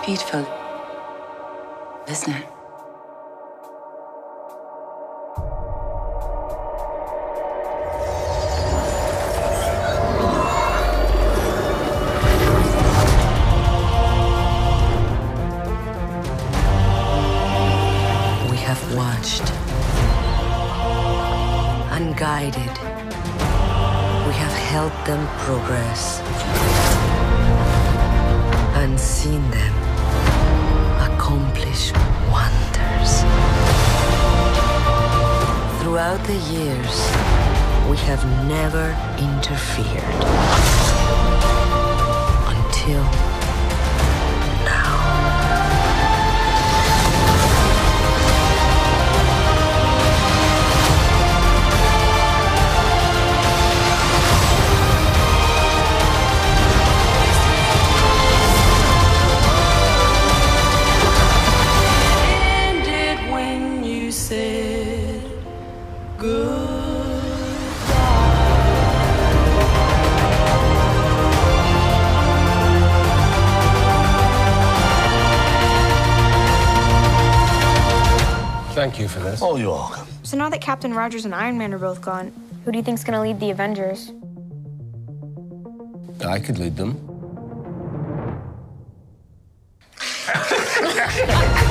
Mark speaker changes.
Speaker 1: Beautiful, isn't it?
Speaker 2: We have watched, unguided. We have helped them progress and seen them accomplish wonders. Throughout the years, we have never interfered until now.
Speaker 3: Ended when you said goodbye.
Speaker 4: Thank you for this.
Speaker 5: Oh, you're welcome.
Speaker 6: So now that Captain Rogers and Iron Man are both gone, who do you think's gonna lead the Avengers?
Speaker 4: I could lead them.